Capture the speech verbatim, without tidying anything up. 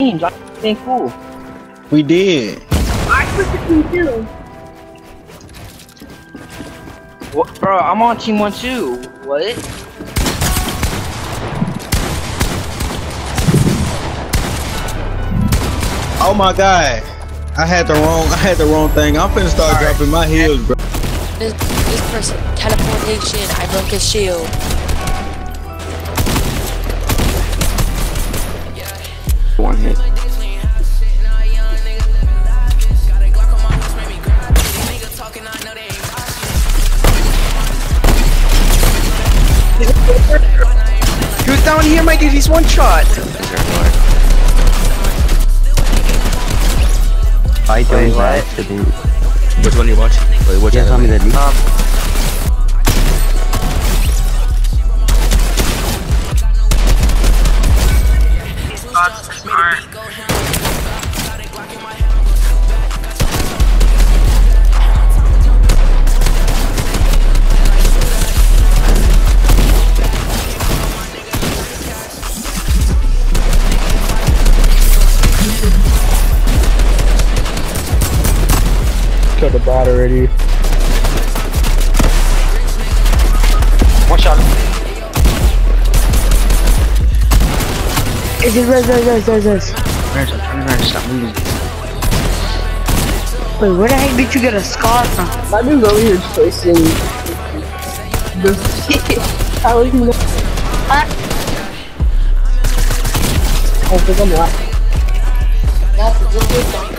team. Y'all ain't cool. We did. I quit the team too. What, bro, I'm on team one too. What? Oh my god. I had the wrong I had the wrong thing. I'm finna start right. dropping my heels, bro. This this person teleportation, I broke his shield. One hit. He was down here, my dude. He's one shot. I don't like to do. Which one you watch? Wait, which yeah, tell me the lead. Um, Killed the bot already. one shot. Is it res, res, res, res, res? Res, I'm trying to res, stop moving. Wait, where the heck did you get a scar from? My dude's over here chasing this. How is he not? Huh? I think I'm not. That's a good